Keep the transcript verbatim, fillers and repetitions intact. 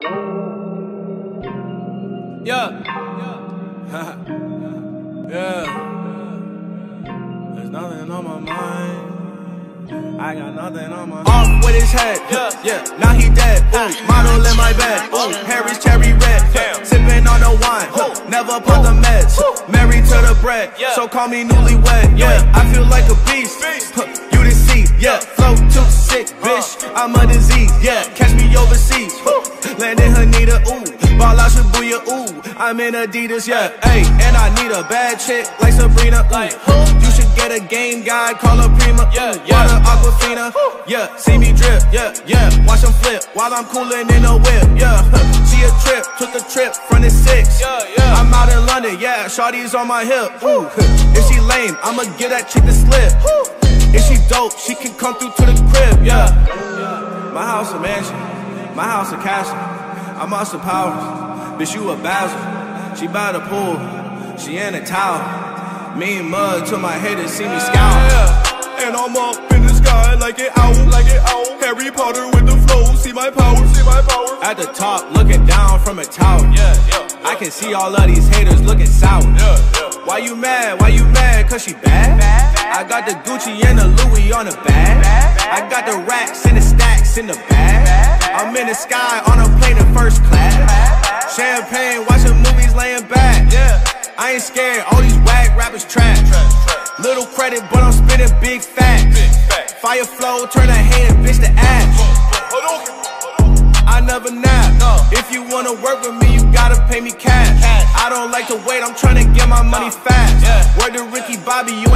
Yeah. Yeah. There's nothing on my mind. I got nothing on my mind. Off with his head. Yeah. Yeah. Now he dead. Ooh. Model in my bed. Ooh. Harry's cherry red. Damn. Sipping on the wine. Ooh. Never put the meds. Ooh. Married to the bread. Yeah. So call me newlywed. Yeah. I feel like a beast. beast. You didn't see. Yeah. Flow too sick, bitch. I'm a disease. Yeah. Catch me overseas. Landing Hanita. Ooh. Ball out Shibuya, ooh, I'm in Adidas, yeah, ayy. And I need a bad chick like Sabrina, like who? You should get a game guide, call her Prima, yeah, yeah. Water Aquafina, yeah. See me drip, yeah, yeah. Watch them flip while I'm cooling in a whip, yeah. She a trip, took a trip from the six, yeah, yeah. I'm out in London, yeah. Shawty's on my hip, ooh. If she lame, I'ma get that chick to slip. If she dope, she can come through to the crib, yeah. My house a mansion, my house a castle. I'm Austin Powers, bitch you a Basil. She by the pool, she in a towel. Mean mud till my haters see me scowl. Yeah. And I'm up in the sky like an owl, like an owl. Harry Potter with the flow, see my power, see my power. At the top, looking down from a tower. Yeah, yeah. I can see all of these haters looking sour. Yeah, yeah. Why you mad? Why you mad? Cause she bad? bad, bad. I got the Gucci and the Louis on the bag. Bad, bad. I got the racks and the stacks in the bag. Bad, bad. I'm in the sky on a plane in first class. Bad, bad. Champagne, watching movies, laying back. Yeah. I ain't scared, all these whack rappers trash. Little credit, but I'm spitting big facts. Big fact. Fire flow, turn a hater bitch to ash. I never nap. No. If you wanna work with me, you gotta pay me cash. cash. I don't like to wait, I'm trying to get my money fast. Yeah. Word to Ricky Bobby, you